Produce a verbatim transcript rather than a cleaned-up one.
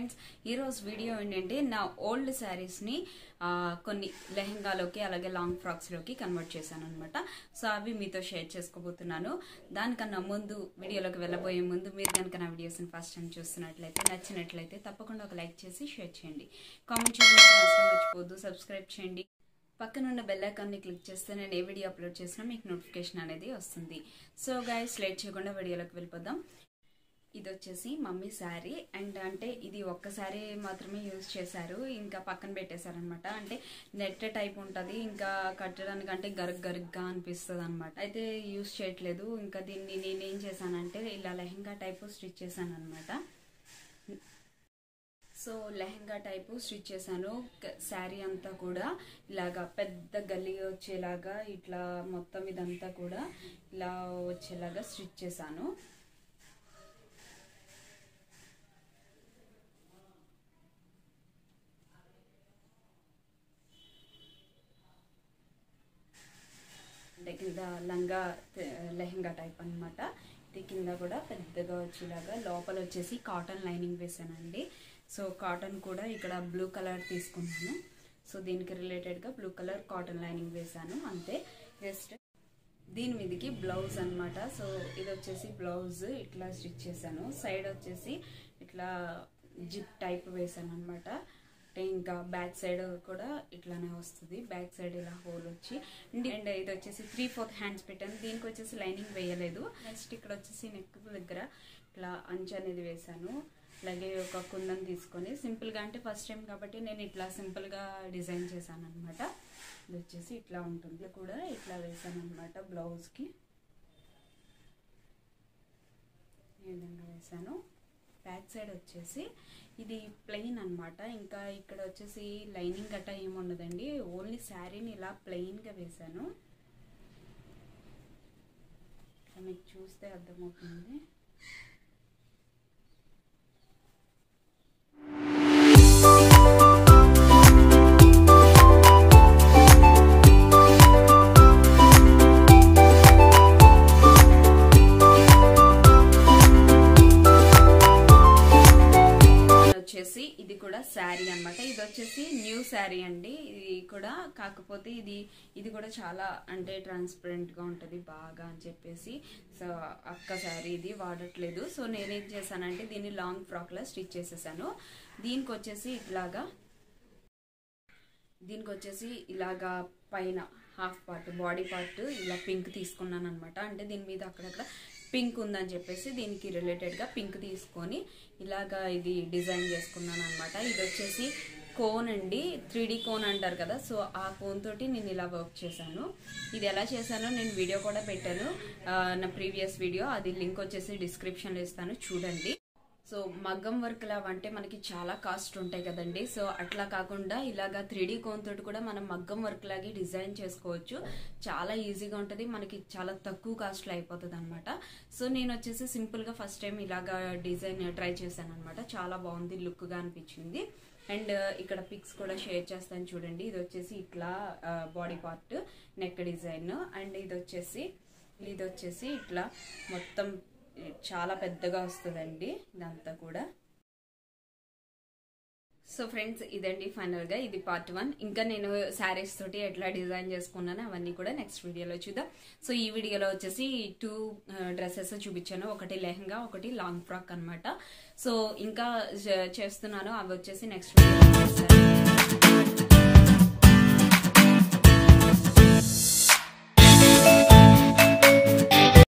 Friends ఈ రోజు video ఏంటంటే నా ఓల్డ్ సారీస్ ని కొన్ని లెహంగాలోకి అలాగే లాంగ్ ఫ్రాక్స్ లోకి కన్వర్ట్ చేశాను అన్నమాట. సో అవి మీతో షేర్ చేసుకోబోతున్నాను. దానికన్నా ముందు వీడియోలోకి వెళ్ళబోయే ముందు మీరు కనుక నా వీడియోస్ ని ఫస్ట్ టైం చూస్తున్నట్లయితే నచ్చినట్లయితే తప్పకుండా ఒక లైక్ చేసి షేర్ చేయండి. కామెంట్ చేయడం మాత్రం మర్చిపోవద్దు. సబ్స్క్రైబ్ చేయండి. పక్కన ఉన్న బెల్ ఐకాన్ ని క్లిక్ చేస్తే నేను ఏ వీడియో అప్లోడ్ చేసినా మీకు నోటిఫికేషన్ అనేది వస్తుంది. సో గైస్ లేట్ చేయకుండా వీడియోలోకి వెళ్ళిపోదాం. ఇది వచ్చేసి మమ్మీ శారీ అండ్ అంటే ఇది ఒక్కసారి మాత్రమే యూజ్ చేశారు, ఇంకా పక్కన పెట్టేశారు అనమాట. అంటే నెట్ టైప్ ఉంటుంది, ఇంకా కట్టడానికి అంటే గరుగ్ గరుగ్గా అనిపిస్తుంది అనమాట. అయితే యూజ్ చేయట్లేదు. ఇంకా దీన్ని నేనేం చేశానంటే ఇలా లెహంగా టైపు స్టిచ్ చేశాను అనమాట. సో లెహంగా టైపు స్టిచ్ చేశాను. శారీ అంతా కూడా ఇలాగా పెద్ద గల్లీ వచ్చేలాగా ఇట్లా మొత్తం ఇదంతా కూడా ఇలా వచ్చేలాగా స్టిచ్ చేశాను. కింద లంగా లెహంగా టైప్ అనమాట. ఇది కింద కూడా పెద్దగా వచ్చేలాగా లోపల వచ్చేసి కాటన్ లైనింగ్ వేసానండి. సో కాటన్ కూడా ఇక్కడ బ్లూ కలర్ తీసుకున్నాను. సో దీనికి రిలేటెడ్గా బ్లూ కలర్ కాటన్ లైనింగ్ వేసాను అంతే. జస్ట్ దీని మీదకి బ్లౌజ్ అనమాట. సో ఇది వచ్చేసి బ్లౌజ్ ఇట్లా స్టిచ్ చేశాను. సైడ్ వచ్చేసి ఇట్లా జిప్ టైప్ వేసాను అనమాట. ఇంకా బ్యాక్ సైడ్ కూడా ఇట్లానే వస్తుంది. బ్యాక్ సైడ్ ఇలా హోల్ వచ్చి అండ్ ఇది వచ్చేసి త్రీ ఫోర్త్ హ్యాండ్స్ పెట్టాను. దీనికి వచ్చేసి లైనింగ్ వేయలేదు. నెక్స్ట్ ఇక్కడ వచ్చేసి నెక్ దగ్గర ఇట్లా అంచు అనేది వేసాను. అలాగే ఒక కుందన్ తీసుకొని సింపుల్గా, అంటే ఫస్ట్ టైం కాబట్టి నేను ఇట్లా సింపుల్గా డిజైన్ చేశాను అనమాట. ఇది వచ్చేసి ఇట్లా ఉంటుంది కూడా ఇట్లా వేసాను అనమాట. బ్లౌజ్కి ఈ విధంగా వేసాను. బ్యాక్ సైడ్ వచ్చేసి ఇది ప్లెయిన్ అనమాట. ఇంకా ఇక్కడ వచ్చేసి లైనింగ్ గట్టా ఏముండదండి, ఓన్లీ శారీని ఇలా ప్లెయిన్గా వేసాను. మీకు చూస్తే అర్థమవుతుంది. ఇది కూడా శారీ అనమాట. ఇది వచ్చేసి న్యూ శారీ అండి. ఇది కూడా కాకపోతే ఇది ఇది కూడా చాలా అంటే ట్రాన్స్పరెంట్ గా ఉంటది బాగా అని చెప్పేసి సో అక్క శారీ ఇది వాడట్లేదు. సో నేనేం చేశానంటే దీన్ని లాంగ్ ఫ్రాక్ లా స్టిచ్ చేసేసాను. దీనికి వచ్చేసి ఇట్లాగా దీనికి వచ్చేసి ఇలాగా పైన హాఫ్ పార్ట్ బాడీ పార్ట్ ఇలా పింక్ తీసుకున్నాను అనమాట. అంటే దీని మీద అక్కడక్కడ పింక్ ఉందని చెప్పేసి దీనికి రిలేటెడ్గా పింక్ తీసుకొని ఇలాగా ఇది డిజైన్ చేసుకున్నాను అనమాట. ఇది వచ్చేసి కోన్ అండి, త్రీ డీ కోన్ అంటారు కదా. సో ఆ కోన్ తోటి నేను ఇలా వర్క్ చేశాను. ఇది ఎలా చేశానో నేను వీడియో కూడా పెట్టాను, నా ప్రీవియస్ వీడియో. అది లింక్ వచ్చేసి డిస్క్రిప్షన్లో ఇస్తాను, చూడండి. సో మగ్గం వర్క్ లాగా అంటే మనకి చాలా కాస్ట్ ఉంటాయి కదండి. సో అట్లా కాకుండా ఇలాగా త్రీ డీ కోన్ తోటి కూడా మనం మగ్గం వర్క్ లాగే డిజైన్ చేసుకోవచ్చు. చాలా ఈజీగా ఉంటుంది, మనకి చాలా తక్కువ కాస్ట్లో అయిపోతుంది అనమాట. సో నేను వచ్చేసి సింపుల్గా ఫస్ట్ టైం ఇలాగా డిజైన్ ట్రై చేశాను అనమాట. చాలా బాగుంది, లుక్గా అనిపించింది. అండ్ ఇక్కడ పిక్స్ కూడా షేర్ చేస్తాను చూడండి. ఇది వచ్చేసి ఇట్లా body part neck design. And ఇది వచ్చేసి ఇది వచ్చేసి ఇట్లా మొత్తం చాలా పెద్దగా వస్తుందండి ఇదంతా కూడా. సో ఫ్రెండ్స్ ఇదండి ఫైనల్ గా ఇది పార్ట్ వన్. ఇంకా నేను శారీస్ తోటి ఎట్లా డిజైన్ చేసుకున్నాను అవన్నీ కూడా నెక్స్ట్ వీడియోలో చూద్దాం. సో ఈ వీడియోలో వచ్చేసి టూ డ్రెస్సెస్ చూపించాను, ఒకటి లెహంగా ఒకటి లాంగ్ ఫ్రాక్ అనమాట. సో ఇంకా చేస్తున్నాను, అవి వచ్చేసి నెక్స్ట్ వీడియోలో చేస్తాను.